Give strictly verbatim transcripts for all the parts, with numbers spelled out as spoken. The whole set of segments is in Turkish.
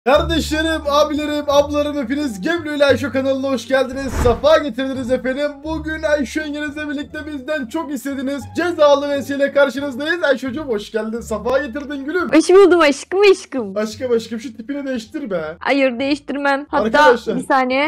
Kardeşlerim, abilerim, ablarım hepiniz Geblo ile Ayşe kanalına hoş geldiniz. Safa getirdiniz efendim. Bugün Ayşe yengenizle birlikte bizden çok istediğiniz cezalı vesile karşınızdayız. Ayşe'cim hoş geldin. Safa getirdin gülüm. Hoş buldum aşkım aşkım. Aşkım aşkım şu tipini değiştir be. Hayır değiştirmem. Hatta Arkadaşlar. bir saniye.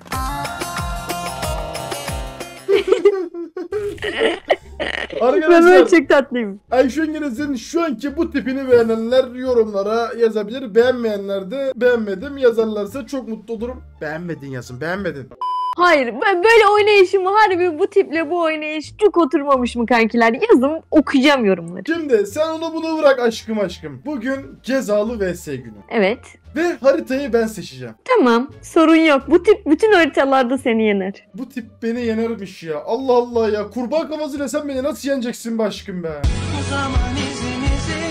Ben böyle Arkadaşlar çok tatlıyım. Ayşe yengenizin şu anki bu tipini beğenenler yorumlara yazabilir. Beğenmeyenler de beğenmedim yazarlarsa çok mutlu olurum. Beğenmedin yazın, beğenmedin. Hayır ben böyle oynayışım harbi bu tiple bu oynayış çok oturmamış mı kankiler? Yazın okuyacağım yorumları. Şimdi sen onu bunu bırak aşkım aşkım. Bugün cezalı vs günü. Evet. Ve haritayı ben seçeceğim. Tamam sorun yok. Bu tip bütün haritalarda seni yener. Bu tip beni yenermiş ya. Allah Allah ya. Kurbağa kafasıyla sen beni nasıl yeneceksin be aşkım be? O zaman izimizi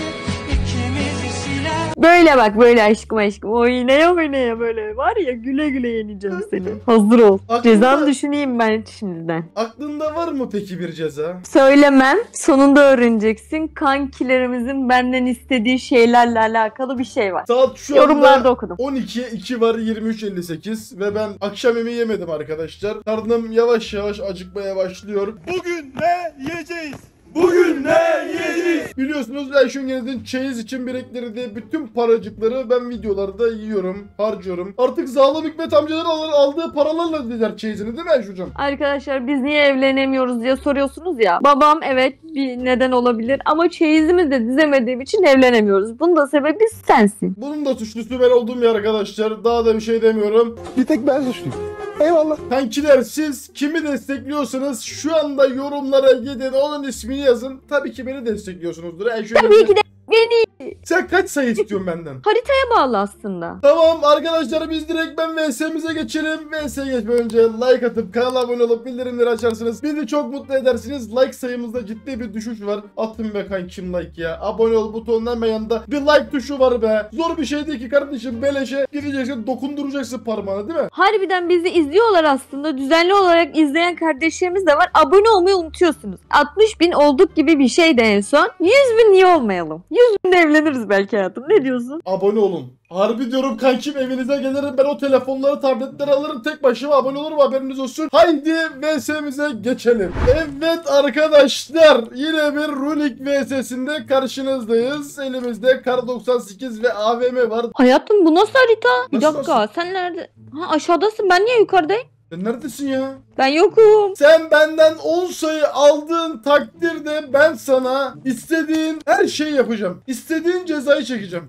ikimizi siler. Böyle bak böyle aşkım aşkım. Oynaya oynaya böyle var ya güle güle yeneceğim seni. Hazır ol. Aklımda- Cezanı düşüneyim ben şimdiden. Aklında var mı peki bir ceza? Söylemem. Sonunda öğreneceksin. Kankilerimizin benden istediği şeylerle alakalı bir şey var. Saat şu Yorumlarda anda okudum. on ikiye iki var, yirmi üç elli sekiz ve ben akşam yemeği yemedim arkadaşlar. Karnım yavaş yavaş acıkmaya başlıyor. Bugün ne yiyeceğiz? Bugün ne yiyeceğiz? Biliyorsunuz Ayşe yengenizin çeyiz için biriktirdiği bütün paracıkları ben videolarda yiyorum, harcıyorum. Artık Zalim Hikmet amcaların al- aldığı paralarla ödediler çeyizini değil mi Ayşe hocam? Arkadaşlar biz niye evlenemiyoruz diye soruyorsunuz ya. Babam evet bir neden olabilir ama çeyizimizi de dizemediğim için evlenemiyoruz. Bunun da sebebi sensin. Bunun da suçlusu ben olduğum ya arkadaşlar. Daha da bir şey demiyorum. Bir tek ben suçluyum. Eyvallah. Kankiler siz kimi destekliyorsanız şu anda yorumlara gidin onun ismini yazın. Tabii ki beni destekliyorsunuzdur. Ayşe Tabii ki de beni. Sen kaç sayı istiyorsun benden? Haritaya bağlı aslında. Tamam arkadaşlar biz direkt ben V S'mize geçelim. V S'ye geçmeden önce like atıp kanala abone olup bildirimleri açarsınız. Bizi çok mutlu edersiniz. Like sayımızda ciddi bir düşüş var. Atın be kankim like ya. Abone ol butonunun hemen yanında bir like tuşu var be. Zor bir şey değil ki kardeşim beleşe gideceksin dokunduracaksın parmağını değil mi? Harbiden bizi izliyorlar aslında. Düzenli olarak izleyen kardeşlerimiz de var. Abone olmayı unutuyorsunuz. altmış bin olduk gibi bir şeydi en son. yüz bin niye olmayalım? yüz binde evleniriz belki hayatım. Ne diyorsun? Abone olun. Harbi diyorum kankim evinize gelirim ben o telefonları tabletleri alırım tek başıma abone olurum haberiniz olsun. Haydi V S'mize geçelim. Evet arkadaşlar yine bir Runik V S'sinde karşınızdayız. Elimizde Kar doksan sekiz ve A V M var. Hayatım bu nasıl harita? Bir Nasıl, dakika sen nerede? Ha aşağıdasın ben niye yukarıdayım? Sen neredesin ya? Ben yokum. Sen benden on sayı aldığın takdirde ben sana istediğin her şeyi yapacağım. İstediğin cezayı çekeceğim.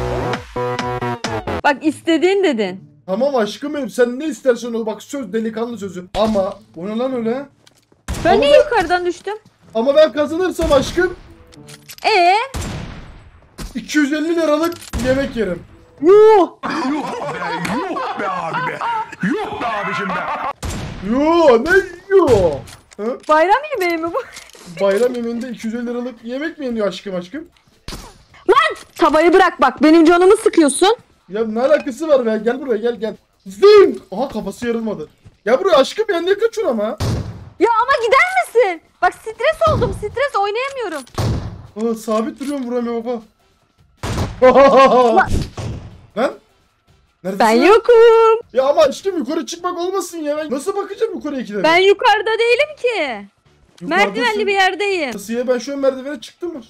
Bak istediğin dedin. Tamam aşkım benim sen ne istersen o bak söz delikanlı sözü. Ama o ne lan öyle? Ben Ama niye ben- yukarıdan düştüm? Ama ben kazanırsam aşkım Ee? iki yüz elli liralık yemek yerim. Yuh. Yuh be abi be. Yuh be abicim be. Yo ne yiyor? Hı? Bayram yemeği mi bu? Bayram yemeğinde iki yüz elli liralık yemek mi yeniyor aşkım aşkım? Tavayı bırak bak benim canımı sıkıyorsun. Ya ne alakası var be gel buraya gel gel. Zing! Aha kafası yarılmadı. Gel buraya aşkım ya ne kaçıyorsun ama? Ya ama gider misin? Bak stres oldum stres oynayamıyorum. Aa, sabit duruyorum vuramıyor baba. Lan? Neredesin Ben lan? yokum. Ya ama aşkım yukarı çıkmak olmasın ya. Ben nasıl bakacağım yukarı ikide bir? Ben yukarıda değilim ki. Yukarıdasın. Merdivenli bir yerdeyim. Nasıl ya ben şu an merdivene çıktım mı?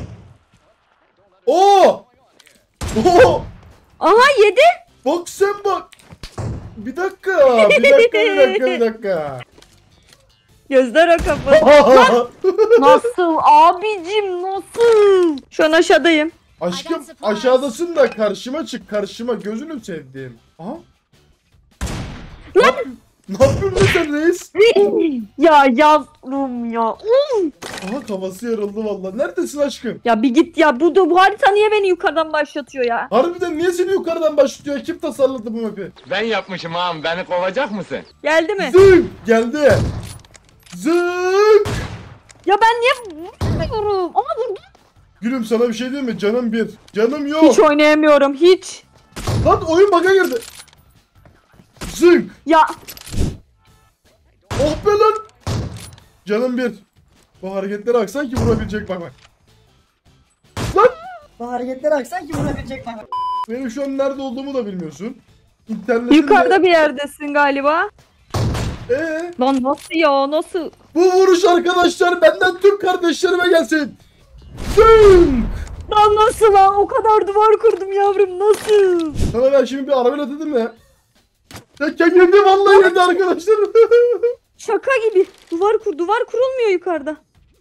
Oo! Oo! Aha yedi. Bak sen bak. Bir dakika, bir dakika, bir dakika, bir dakika. Gözler o kapı. Nasıl abicim nasıl? Şu an aşağıdayım. Aşkım aşağıdasın da karşıma çık, karşıma gözünü sevdiğim. Aha. Ne, yap- ne yapıyorsun lan sen reis? Ya yavrum ya. Aha kafası yarıldı vallahi. Neredesin aşkım? Ya bir git ya bu da bu harita niye beni yukarıdan başlatıyor ya? Harbiden niye seni yukarıdan başlıyor? Kim tasarladı bu map'i? Ben yapmışım ağam, beni kovacak mısın? Geldi mi? Zınk geldi. Zınk. Ya ben niye vurmuyorum? Ama vurdum. Gülüm sana bir şey diyeyim mi? Canım bir. Canım yok. Hiç oynayamıyorum hiç. Lan oyun bug'a girdi. Zınk. Ya Oh be lan. Canım bir. Bu hareketlere bak sanki vurabilecek bak bak. Lan. Bu hareketlere bak sanki vurabilecek bak. Benim şu an nerede olduğumu da bilmiyorsun. İnternetimde... Yukarıda bir yerdesin galiba. Ee, Lan nasıl ya nasıl? bu vuruş arkadaşlar benden tüm kardeşlerime gelsin. Zünk! Lan nasıl lan? O kadar duvar kurdum yavrum nasıl? Sana ben şimdi bir arabayla dedim ya. Ya kendimde vallahi yedi arkadaşlar. Şaka gibi. Duvar kur. Duvar kurulmuyor yukarıda.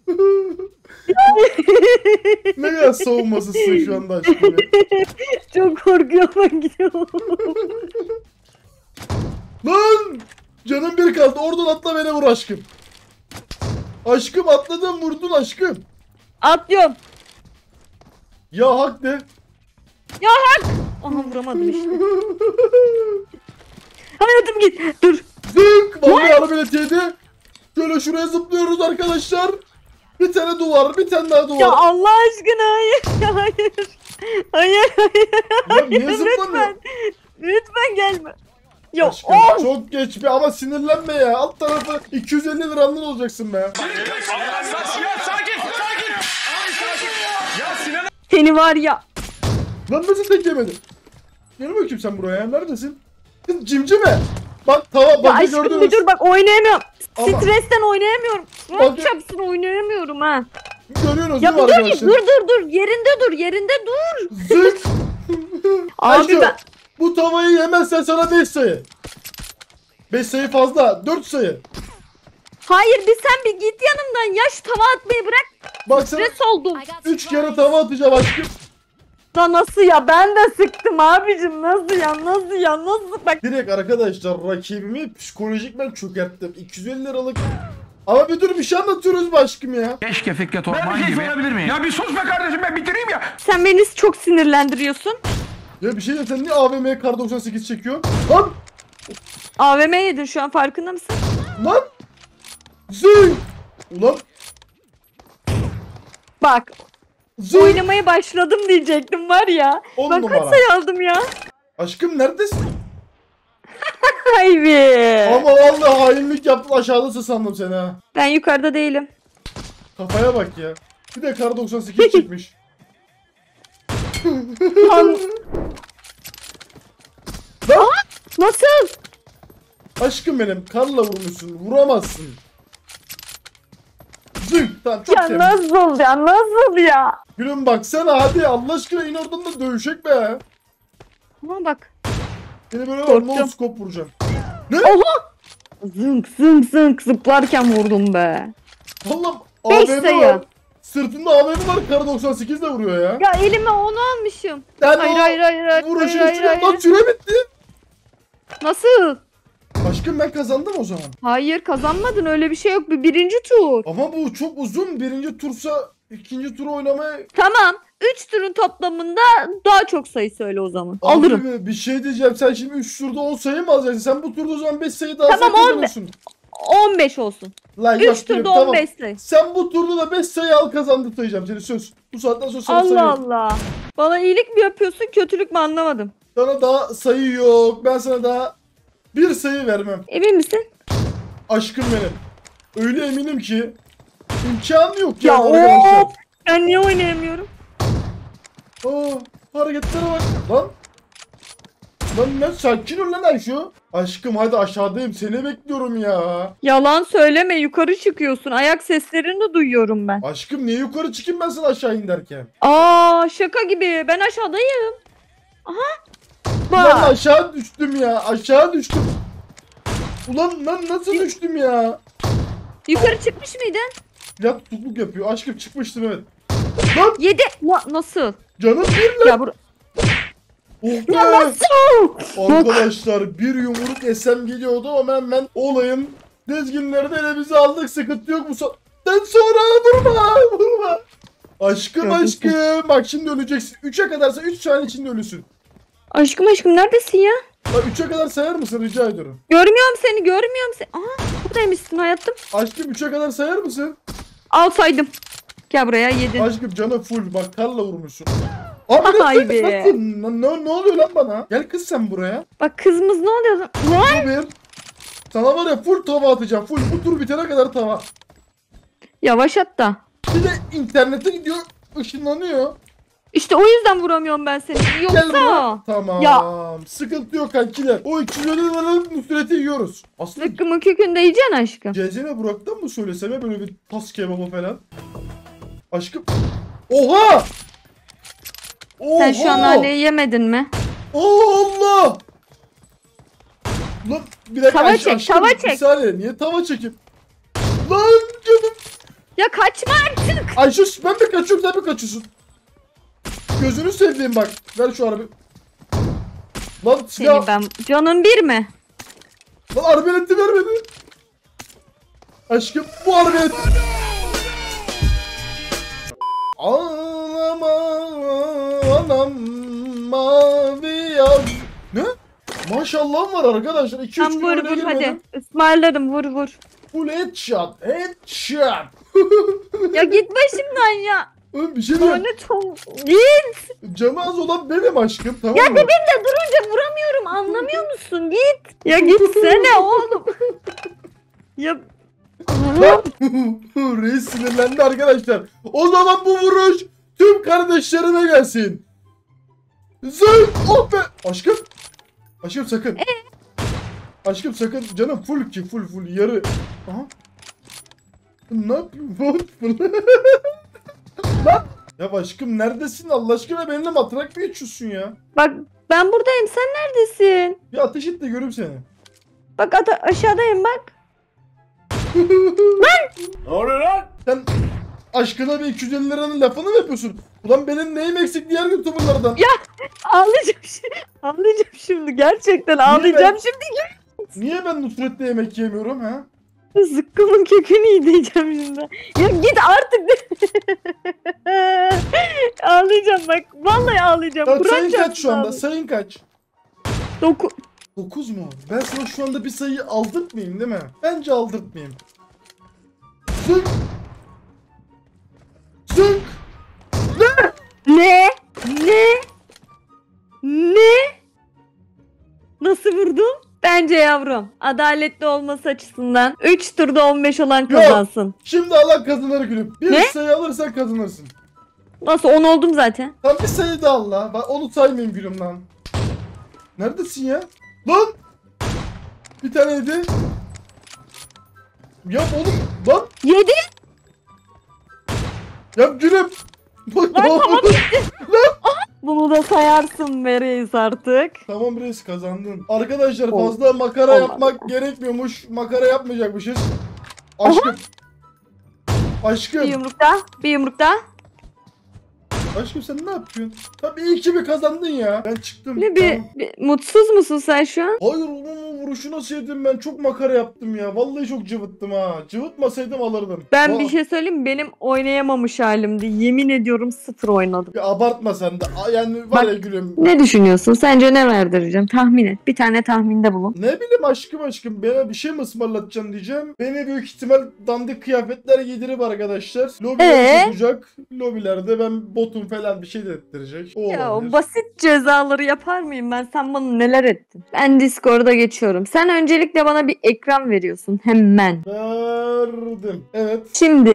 Ne kadar savunmasızsın şu anda aşkım ya. Çok korkuyorum ben gidiyorum. Lan! Canım bir kaldı. Oradan atla beni vur aşkım. Aşkım atladın vurdun aşkım. Atlıyorum. Ya hak de. Aha vuramadım işte. Hayatım git. Dur. Zınk! Vallahi arabayla teydi. Şöyle şuraya zıplıyoruz arkadaşlar. Bir tane duvar, bir tane daha duvar. Ya Allah aşkına hayır. Hayır. Hayır hayır. Ya niye Hayır, zıplamıyor? lütfen. Lütfen gelme. Ya Aşkım of. çok geç be ama sinirlenme ya. Alt tarafı iki yüz elli liranın olacaksın be. Seni var ya. Lan nasıl tek yemedin? Gel bakayım sen buraya. Neredesin? Kız cimcime. Bak tava Ya bak aşkım bir gördünüz. dur bak oynayamıyorum. Ama- Stresten oynayamıyorum. Bak- Bak çapsın oynayamıyorum ha. Görüyorsunuz Ya değil bir mi dur arkadaşlar? dur dur dur. Yerinde dur yerinde dur. Zınk. Abi Aşkım, ben... bu tavayı yemezsen sana beş sayı. beş sayı fazla. dört sayı. Hayır bir sen bir git yanımdan ya şu tava atmayı bırak. Bak sana Stres oldum. üç kere tava atacağım aşkım. Da nasıl ya ben de sıktım abicim nasıl ya nasıl ya nasıl bak. Direkt arkadaşlar rakibimi psikolojik ben çökerttim. iki yüz elli liralık. Ama bir dur bir şey anlatıyoruz be aşkım ya. Keşke Fikret Orman gibi. Sorabilir miyim? Ya bir sus be kardeşim ben bitireyim ya. Sen beni çok sinirlendiriyorsun. Ya bir şey diyeyim sen niye A V M'ye kar doksan sekiz çekiyorsun? Lan! A V M yedin şu an farkında mısın? Lan! Zing! Ulan! Bak Zing! oynamaya başladım diyecektim var ya. On Ben numara. kaç sayı aldım ya? Aşkım neredesin? Hay be. Ama vallahi hainlik yaptın aşağıdasın sandım seni ha. Ben yukarıda değilim. Kafaya bak ya. Bir de kar doksan sekiz çıkmış. Lan, Lan! nasıl? Aşkım benim karla vurmuşsun. Vuramazsın. Zing! Tamam çok Ya temiz. nasıl ya nasıl ya? Gülüm baksana hadi Allah aşkına in oradan da dövüşek be. Ama bak. Seni böyle Korktum. no scope vuracağım. Oha! Zınk zınk zınk zıplarken vurdum be. Vallahi Beş A V M sayı. var. Sırtında A V M var kar doksan sekiz de vuruyor ya. Ya elime onu almışım. Sen Hayır o hayır hayır hayır vuruşun hayır, üstüne hayır, lan hayır. süre bitti. Nasıl? Aşkım ben kazandım o zaman. Hayır kazanmadın öyle bir şey yok. Bir birinci tur. Ama bu çok uzun. Birinci tursa ikinci turu oynamaya... Tamam. Üç turun toplamında daha çok sayı söyle o zaman. Abi Alırım. bir şey diyeceğim. Sen şimdi üç turda on sayı mı alacaksın? Sen bu turda o zaman beş sayı daha Tamam, sen on kazanıyorsun. on beş olsun. Lan Üç yok turda gülüm, on tamam. beş sayı. Sen bu turda da beş sayı al kazandırtacağım seni söz. Bu saatten sonra sana sayı Allah yok. Allah. Bana iyilik mi yapıyorsun kötülük mü anlamadım. Sana daha sayı yok. Ben sana daha bir sayı vermem. Emin misin? Aşkım benim. Öyle eminim ki imkanı yok Ya ya arkadaşlar. of. Ben niye oynayamıyorum? Aa, hareketlere bak. Lan. Lan ne sakin ol lan Ayşu. Aşkım hadi aşağıdayım seni bekliyorum ya. Yalan söyleme yukarı çıkıyorsun. Ayak seslerini de duyuyorum ben. Aşkım niye yukarı çıkayım ben sana aşağı in derken? Aa şaka gibi. Ben aşağıdayım. Aha. Lan Bak. aşağı düştüm ya aşağı düştüm. Ulan lan nasıl düştüm ya? Yukarı çıkmış mıydın? Ya tutukluk yapıyor aşkım çıkmıştım evet. Lan Yedi. Na- nasıl? canım bir lan. Ya bur Oh Ya be. nasıl? Arkadaşlar bir yumruk esem geliyordu ama hemen olayın dizginleri de elimize aldık sıkıntı yok bu saatten sonra vurma vurma. Aşkım Gördün aşkım bak şimdi öleceksin. üçe kadarsa üç saniye içinde ölüsün. Aşkım aşkım neredesin ya? Bak üçe kadar sayar mısın rica ediyorum. Görmüyorum seni görmüyorum seni. Aa buradaymışsın hayatım. Aşkım üçe kadar sayar mısın? Al saydım. Gel buraya yedin. Aşkım canı full bak karla vurmuşsun. Abi Ay ne, be. ne, ne, ne oluyor lan bana? Gel kız sen buraya. Bak kızımız ne oluyor? Lan? Bu bir. Sana var ya full tava atacağım. Full bu tur bitene kadar tava. Yavaş at da. Bir de internete gidiyor ışınlanıyor. İşte o yüzden vuramıyorum ben seni. Gel buraya. Yoksa. Tamam. Ya. Sıkıntı yok kankiler. O iki yüz elli liranın Nusret'i yiyoruz. Aslında Zıkkımın kökünde yiyeceksin aşkım. Cezene Burak'tan mı söylesem ya böyle bir tas kebabı falan? Aşkım. Oha! Oha! Sen şu an naneyi yemedin mi? Allah! Lan bir dakika Tava aş- çek, aşkım, tava bir çek. saniye niye tava çekeyim? Lan canım. Ya kaçma artık. Ayşe ben mi kaçıyorum sen mi kaçıyorsun? Gözünü seveyim bak. Ver şu arabayı. Lan Seni silah. ben. Canın bir mi? Lan arbaleti vermedi. Aşkım bu arbalet. Ağlama anam mavi yaz. Ne? Maşallah var arkadaşlar. iki üç Sen gün vur öne vur hadi. girmedim. Ismarladım vur vur. Full headshot. Headshot. Ya git başımdan ya. Oğlum bir şey diyeyim. Lanet ol. Git. Canı az olan benim aşkım tamam Ya mı? dibinde durunca vuramıyorum anlamıyor musun? Git. Ya gitsene oğlum. Ya. Reis sinirlendi arkadaşlar. O zaman bu vuruş tüm kardeşlerime gelsin. Zın! Oh be! Aşkım. Aşkım sakın. Aşkım sakın. Canım full ki full full yarı. Aha. Ne yapıyorsun? Lan. Ya aşkım neredesin Allah aşkına benimle matrak mı geçiyorsun ya? Bak ben buradayım sen neredesin? Bir ateş et de görüm seni. Bak ata- aşağıdayım bak. Ne oluyor lan? Sen aşkına bir iki yüz elli liranın lafını mı yapıyorsun? Ulan benim neyim eksik diğer youtuberlardan? Ya ağlayacağım şimdi. Ağlayacağım şimdi gerçekten ağlayacağım ben- şimdi. Niye ben Nusret'le yemek yemiyorum ha? Zıkkımın kökünü yiyeceğim şimdi. Ya git artık. Ağlayacağım bak. Vallahi ağlayacağım. Ya sayın Bırakacağım kaç şu anda? ağlayacağım. Sayın kaç? Doku. dokuz mu? Ben sana şu anda bir sayı aldırtmayayım değil mi? Bence aldırtmayayım. Zınk! Zınk! Ne? Ne? Ne? Nasıl vurdum? Bence yavrum. Adaletli olması açısından üç turda on beş olan kazansın. Şimdi Allah kazanır gülüm. Bir Ne? sayı alırsan kazanırsın. Nasıl on oldum zaten. Tam bir sayı da Allah. Bak onu saymayayım gülüm lan. Neredesin ya? Lan! Bir tane yedi. Yap oğlum. Lan! Yedi. Yap gülüm. Bak Lan tamam. tamam Bunu da sayarsın be reis artık. Tamam reis kazandın. Arkadaşlar Ol- fazla makara Olmadı. yapmak gerekmiyormuş. Makara yapmayacakmışız. Aşkım. Bir Aşkım. yumruk daha. Bir yumruk daha. Aşkım sen ne yapıyorsun? Tabii iyi ki bir kazandın ya. Ben çıktım. Ne bir, Tamam. bir mutsuz musun sen şu an? Hayır onun vuruşunu sevdim ben. Çok makara yaptım ya. Vallahi çok cıvıttım ha. Cıvıtmasaydım alırdım. Ben Aa, bir şey söyleyeyim mi? Benim oynayamamış halimdi. Yemin ediyorum sıfır oynadım. bir abartma sen de. Aa, Yani var Bak- ya gülüm. Ne düşünüyorsun? Sence ne verdireceğim? Tahmin et. Bir tane tahminde bulun. Ne bileyim aşkım aşkım bana bir şey mi ısmarlatacaksın diyeceğim. Beni büyük ihtimal dandik kıyafetler giydirip arkadaşlar. Lobilere Ee? sokacak. Lobilerde ben botum falan bir şey de ettirecek. O Ya o olabilir. basit cezaları yapar mıyım ben? Sen bana neler ettin? Ben Discord'a geçiyorum. Sen öncelikle bana bir ekran veriyorsun. Hemen. Verdim. Evet. Şimdi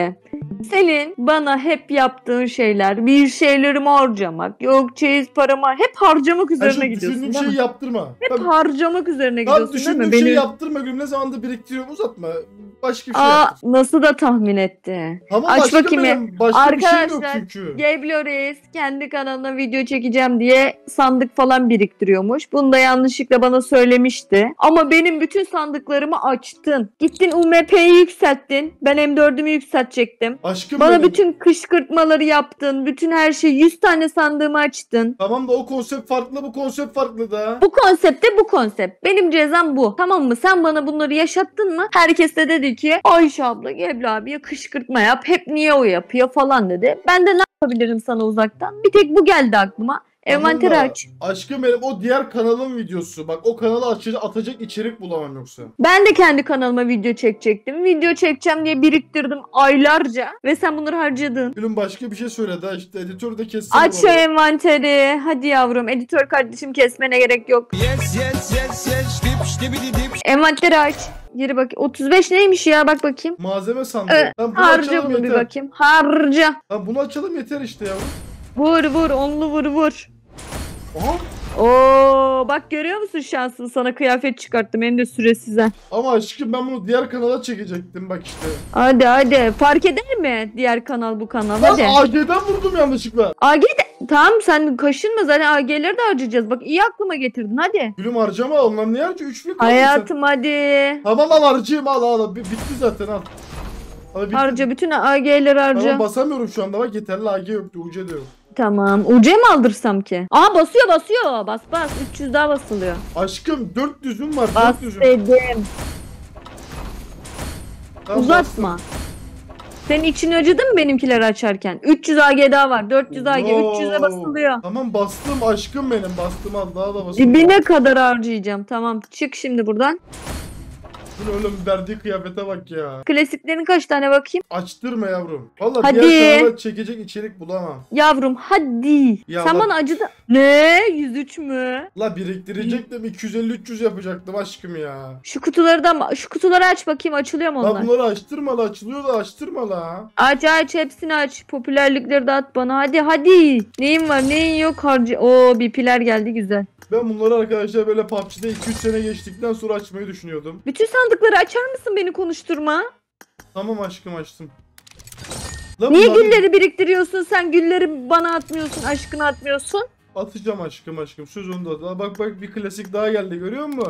senin bana hep yaptığın şeyler, bir şeylerimi harcamak, yok çeyiz paramı hep harcamak Ben üzerine şu gidiyorsun düşündüğüm değil şeyi mi? yaptırma. Hep Tam, harcamak üzerine tam gidiyorsun değil düşündüğüm mi? şeyi Beni... yaptırma gülüm. Ne zamanda biriktiriyorum uzatma. Başka bir şey Aa, yaptır. nasıl da tahmin etti. Tamam aç aşkım bakayım ya. benim. Başka bir şeyim yok Arkadaşlar, çünkü. Geblo Reis kendi kanalına video çekeceğim diye sandık falan biriktiriyormuş. Bunu da yanlışlıkla bana söylemişti. Ama benim bütün sandıklarımı açtın. Gittin U M P'yi yükselttin. Ben M dördümü yükseltecektim. Aşkım Bana benim. bütün kışkırtmaları yaptın. Bütün her şeyi yüz tane sandığımı açtın. Tamam da o konsept farklı bu konsept farklı da. Bu konsepte bu konsept. Benim cezam bu. Tamam mı? Sen bana bunları yaşattın mı? Herkes de dedi ki Ayşe abla Geblo abiye kışkırtma yap. Hep niye o yapıyor falan dedi. Ben de ne yapabilirim sana uzaktan? Bir tek bu geldi aklıma. Envanteri Tamam da, aç. Aşkım benim o diğer kanalın videosu. Bak o kanalı açacak atacak içerik bulamam yoksa. Ben de kendi kanalıma video çekecektim. Video çekeceğim diye biriktirdim aylarca. Ve sen bunları harcadın. Gülüm başka bir şey söyle de işte editör de kessin. Aç şu envanteri. Hadi yavrum. Editör kardeşim kesmene gerek yok. Yes yes yes yes dip ştibidi dip. Envanteri aç. Yeri bak. otuz beş neymiş ya? Bak bakayım. Malzeme sandığı. Evet, Tamam bunu harca açalım bunu bir yeter. bakayım. Harca. Tamam bunu açalım yeter işte yavrum. Vur vur onlu vur vur. Aha. Oo bak görüyor musun şansını, sana kıyafet çıkarttım hem de süresize. Ama aşkım ben bunu diğer kanala çekecektim bak işte. Hadi hadi fark eder mi diğer kanal bu kanal hadi. Ben A G'den vurdum yanlışlıkla. A G de tamam sen kaşınma zaten A G'leri de harcayacağız. Bak iyi aklıma getirdin hadi. Gülüm harcama, onlar ne harcıyor? üç bin kaldı sen. Hayatım hadi. Tamam al harcayayım, al al. B- Bitti zaten al. Al, bitti. Harca bütün A G'leri harca. Tamam basamıyorum şu anda bak, yeterli A G yoktu, U C de yok. Tamam. U C mi aldırsam ki? Aa basıyor basıyor. Bas bas. üç yüz daha basılıyor. Aşkım dört yüzüm var, Bas dört yüzüm. dedim. Tamam, Uzatma. bastım. Senin için acıdı mı benimkileri açarken? üç yüz A G daha var. dört yüz A G. Wow. üç yüze basılıyor. Tamam bastım aşkım benim, bastım al, daha da bastım. Dibine kadar harcayacağım. Tamam. Çık şimdi buradan. Bu ne oğlum, verdiği kıyafete bak ya. Klasiklerin kaç tane bakayım? Açtırma yavrum. Valla Hadi. diğer kanala çekecek içerik bulamam. Yavrum hadi. Ya Sen bak- bana acıdı. Ne? yüz üç mü? La biriktirecektim, iki yüz elli üç yüz yapacaktım aşkım ya. Şu kutuları da şu kutuları aç bakayım, açılıyor mu La onlar? bunları açtırma la, açılıyor da açtırma la. Aç aç hepsini aç. Popülerlikleri de at bana. Hadi hadi. Neyin var neyin yok harcı. Oo B P'ler geldi güzel. Ben bunları arkadaşlar böyle P U B G'de iki üç sene geçtikten sonra açmayı düşünüyordum. Bütün sandıkları açar mısın, beni konuşturma? Tamam aşkım, açtım. La Niye bunları gülleri biriktiriyorsun sen, gülleri bana atmıyorsun, aşkına atmıyorsun? atacağım aşkım aşkım, söz onda. Da bak bak, bir klasik daha geldi, görüyor musun?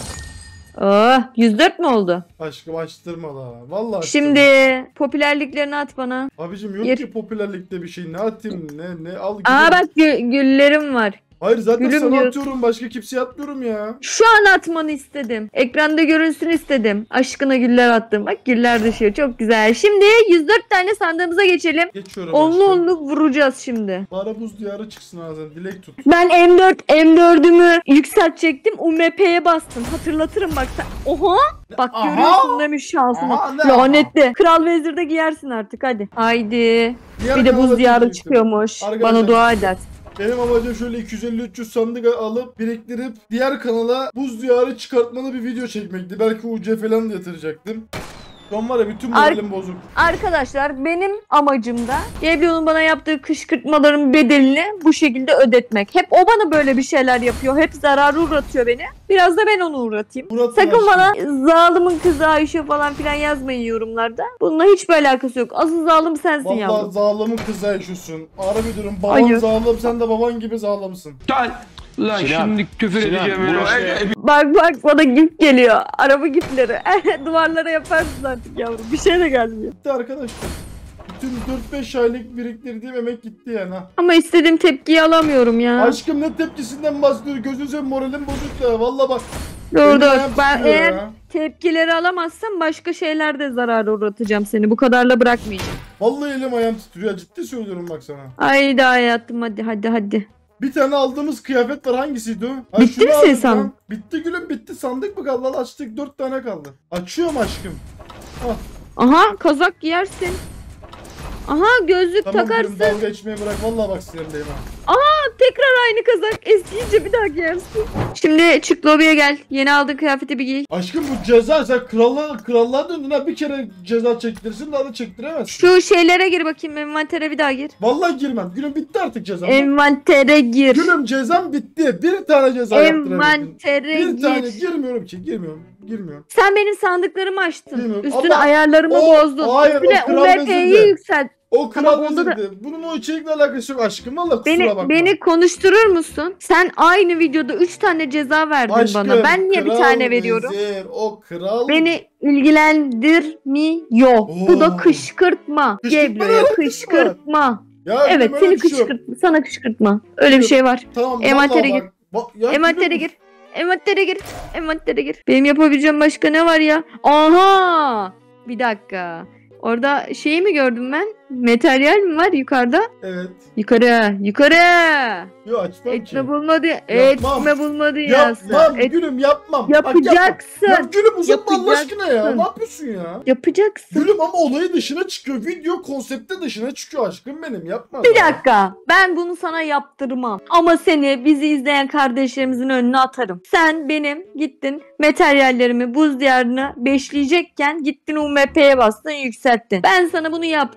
Oh yüz dört mü oldu? Aşkım açtırma la. Vallahi açtırma. Şimdi popülerliklerini at bana. Abicim yok Yer- ki popülerlikte bir şey. Ne atayım, ne ne al Aa gidelim. bak gü- güllerim var. Hayır zaten gülüm sana diyorsun. atıyorum, başka kimseye atmıyorum ya. Şu an atmanı istedim. Ekranda görünsün istedim. Aşkına güller attım. Bak güller düşüyor. Çok güzel. Şimdi yüz dört tane sandığımıza geçelim. Geçiyorum Onlu aşkım. onlu vuracağız şimdi. Bana buz diyarı çıksın ağzına, dilek tut. Ben M dört M dördümü yükseltecektim. U M P'ye bastım. Hatırlatırım bak sen. Oha! Bak Aha! görüyorsun demiş şansını. Aha, ne Lanetli. Kral Vezir'de giyersin artık hadi. Haydi. Diğer Bir de kanala buz diyarı çekecektim. çıkıyormuş. Arkadaşlar- Bana dua eder. Benim amacım şöyle iki yüz elli üç yüz sandık alıp biriktirip diğer kanala buz diyarı çıkartmalı bir video çekmekti. Belki U C falan da yatıracaktım. Şu an var ya, bütün moralim bozuk. Arkadaşlar benim amacım da Gebio'nun bana yaptığı kışkırtmaların bedelini bu şekilde ödetmek. Hep o bana böyle bir şeyler yapıyor. Hep zararı uğratıyor beni. Biraz da ben onu uğratayım. Murat Sakın aşkım. bana zalimin kızı Ayşe falan filan yazmayın yorumlarda. Bununla hiçbir alakası yok. Asıl zalim sensin Vallahi yavrum. zalimin kızı yaşıyorsun. Harbi diyorum, baban Hayır. zalim, sen de baban gibi zalimsin. Gel. Lan Sinan, şimdi küfür Sinan, edeceğim. bu öyle. işte- Bak bak bana gif geliyor. Araba gifleri. Duvarlara yaparsın artık yavrum. Bir şey de gelmiyor. Gitti arkadaşlar. Bütün dört beş aylık biriktirdiğim emek gitti yani ha. Ama istediğim tepkiyi alamıyorum ya. Aşkım ne tepkisinden bahsediyor? Gözünüze moralim bozuk ya. Valla bak. Dur elim dur. ayağım Ben titriyor eğer ya. tepkileri alamazsam başka şeylerde zarar uğratacağım seni. Bu kadarla bırakmayacağım. Vallahi elim ayağım titriyor ya. Ciddi söylüyorum bak sana. Haydi hayatım hadi hadi hadi. Bir tane aldığımız kıyafet var, hangisiydi o? Ha, Bitti şunu mi senin aldık sandığın? lan. Bitti gülüm, bitti. Sandık mı kaldı? Al, açtık, dört tane kaldı. Açıyorum aşkım. Aha kazak giyersin. Aha gözlük Tamam takarsın. gülüm, dalga geçmeyi bırak. Vallahi bak sinirliyim ha. Tekrar aynı kazak. Eskiyince bir daha giyersin. Şimdi çık lobiye gel. Yeni aldığın kıyafeti bir giy. Aşkım bu ceza, sen krallığa, krallığa döndün ha. Bir kere ceza çektirsin, daha da çektiremezsin. Şu şeylere gir bakayım. Envantere bir daha gir. Vallahi girmem. Gülüm bitti artık cezam. Envantere gir. Gülüm cezam bitti. Bir tane ceza yaptıramadın. Envantere Bir tane gir. girmiyorum ki. Girmiyorum. Girmiyorum. Sen benim sandıklarımı açtın. Bilmiyorum. Üstüne Ama ayarlarımı o- bozdun. hayır, o Üstüne kral U M P'yi vezirdi. yükselt. O kral Tamam, onda da- vezirdi. Bunun o içerikle alakası yok aşkım. Valla kusura Beni bakma. beni konuşturur musun? Sen aynı videoda üç tane ceza verdin Aşkım, bana. Ben niye bir kral tane veriyorum? vezir, o kral. Beni ilgilendirmiyor. Bu da Oo. kışkırtma. Kışkırtma Geblo'ya ne alakası kışkırtma. Ya Evet böyle seni bir şey yok. kışkırtma. Sana kışkırtma. Öyle bir Yok. şey var. Tamam. Envantere vallahi gir. bak. Bak, ya Envantere gülüm, gir. Envantere gir. Envantere gir. Benim yapabileceğim başka ne var ya? Aha! Bir dakika. Orada şeyi mi gördüm ben? Materyal mi var yukarıda? Evet. Yukarı. Yukarı. Yok açmam ki. Etme bulmadı. Yapmam. Etme bulmadı yazsa. Yapmam Et- gülüm, yapmam. Bak, Yapacaksın. yapma. Ya gülüm uzatma Allah Yapacaksın. aşkına ya. Ne yapıyorsun ya? Yapacaksın. Gülüm ama olayı dışına çıkıyor. Video konsepti dışına çıkıyor aşkım benim. Yapma. Bir ya. dakika. Ben bunu sana yaptırmam. Ama seni bizi izleyen kardeşlerimizin önüne atarım. Sen benim gittin materyallerimi buz diyarına beşleyecekken gittin U M P'ye bastın yükselttin. Ben sana bunu yap diyorum.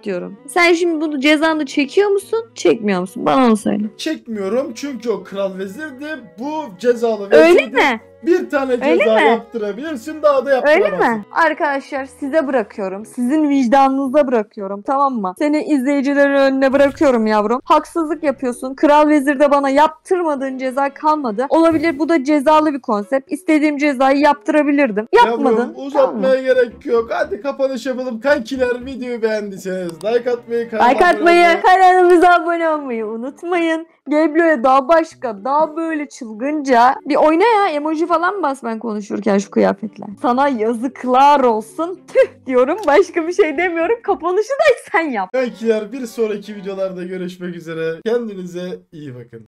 Sen şimdi bunu cezanı çekiyor musun? Çekmiyor musun? Bana onu söyle. Çekmiyorum çünkü o kral vezirdi. Bu cezalı Öyle vezirdi. mi? Bir tane Öyle ceza mi? yaptırabilirsin, daha da Öyle yaptıramazsın. mi? Arkadaşlar size bırakıyorum. Sizin vicdanınıza bırakıyorum. Tamam mı? Seni izleyicilerin önüne bırakıyorum yavrum. Haksızlık yapıyorsun. Kral Vezir'de bana yaptırmadığın ceza kalmadı. Olabilir, bu da cezalı bir konsept. İstediğim cezayı yaptırabilirdim. Yapmadın. Yavrum uzatmaya gerek yok. Hadi kapanış yapalım. Kankiler, videoyu beğendiyseniz like atmayı, kanala Like abone atmayı, olmayı- kanalımıza abone olmayı unutmayın. Geblo'ya daha başka, daha böyle çılgınca bir oyna ya, emoji falan bas ben konuşurken şu kıyafetle. Sana yazıklar olsun. Tüh diyorum, başka bir şey demiyorum. Kapanışı da sen yap. Kankiler, bir sonraki videolarda görüşmek üzere. Kendinize iyi bakın.